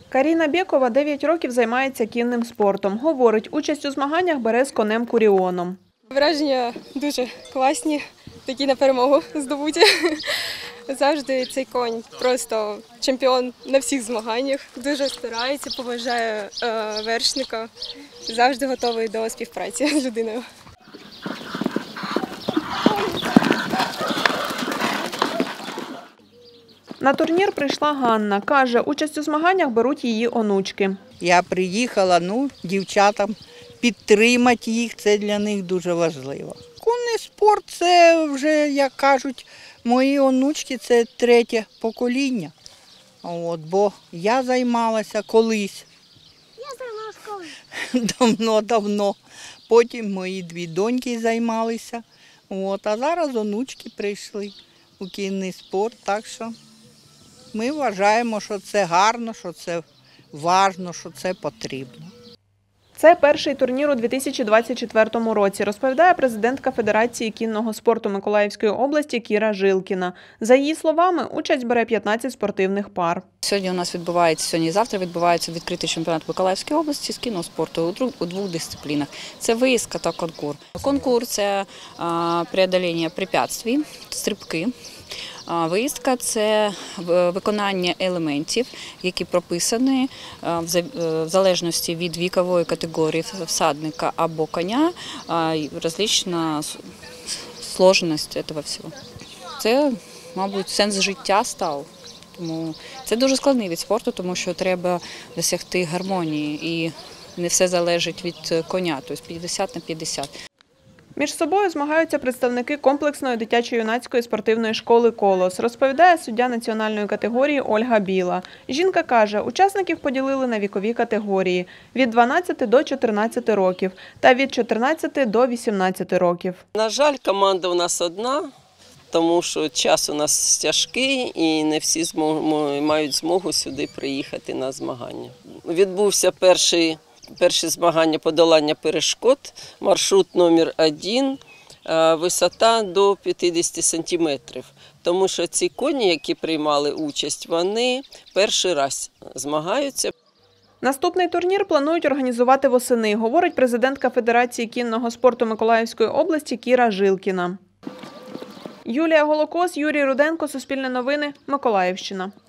Каріна Бєкова 9 років займається кінним спортом. Говорить, участь у змаганнях бере з конем Куріоном. Враження дуже класні, такі на перемогу здобуті. Завжди цей конь просто чемпіон на всіх змаганнях. Дуже старається, поважає вершника, завжди готовий до співпраці з людиною. На турнір прийшла Ганна. Каже, участь у змаганнях беруть її онучки. Я приїхала, дівчатам підтримати їх, це для них дуже важливо. Конний спорт – це вже, як кажуть, мої онучки – це третє покоління. Бо я займалася колись. Я займалася колись. Давно-давно. Потім мої дві доньки займалися. А зараз онучки прийшли у кінний спорт, так що ми вважаємо, що це гарно, що це важливо, що це потрібно. Це перший турнір у 2024 році, розповідає президентка Федерації кінного спорту Миколаївської області Кіра Жилкіна. За її словами, участь бере 15 спортивних пар. Сьогодні у нас відбувається, і завтра відбувається відкритий чемпіонат Миколаївської області з кінного спорту у двох дисциплінах. Це виїздка та конкур. Конкур – це преодоління препятствий, стрибки. Виїздка – це виконання елементів, які прописані в залежності від вікової категорії всадника або коня, різна складність цього всього. Це, мабуть, сенс життя став. Тому це дуже складний від спорту, тому що треба досягти гармонії і не все залежить від коня, тобто 50 на 50. Між собою змагаються представники комплексної дитячо-юнацької спортивної школи «Колос», розповідає суддя національної категорії Ольга Біла. Жінка каже, учасників поділили на вікові категорії – від 12 до 14 років та від 14 до 18 років. На жаль, команда у нас одна, тому що час у нас тяжкий і не всі мають змогу сюди приїхати на змагання. Відбувся перші змагання подолання перешкод, маршрут номер 1, висота до 50 сантиметрів. Тому що ці коні, які приймали участь, вони перший раз змагаються. Наступний турнір планують організувати восени, говорить президентка Федерації кінного спорту Миколаївської області Кіра Жилкіна. Юлія Голокос, Юрій Руденко, Суспільне новини, Миколаївщина.